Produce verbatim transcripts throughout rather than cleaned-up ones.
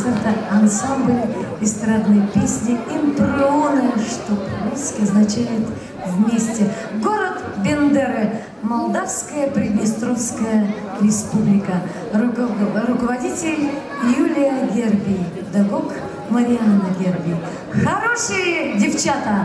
концерта ансамбль эстрадной песни «Импроны», что по-русски означает «вместе». Город Бендеры, Молдавская Приднестровская Республика. Ру руководитель Юлия Герби, педагог Марианна Герби. Хорошие девчата!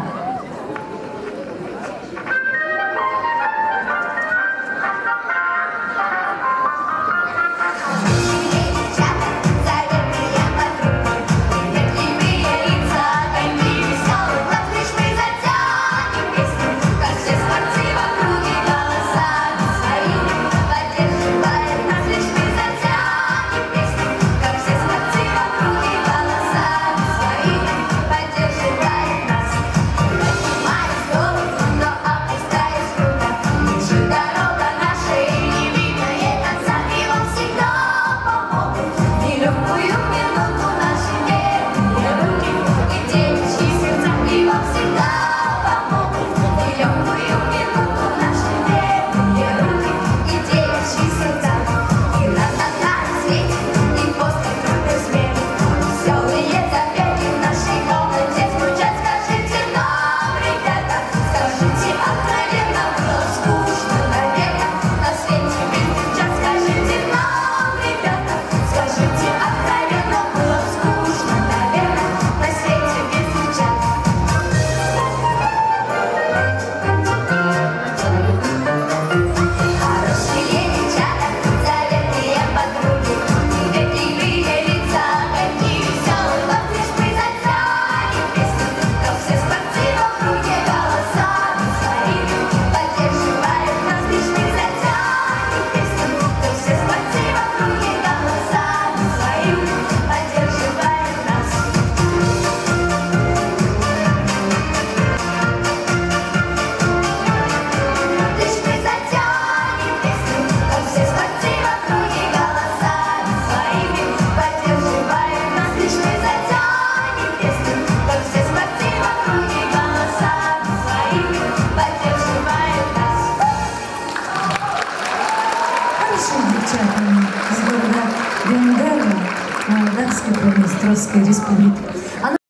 Девчатами из города Бендеры, Молдавской Приднестровской Республики.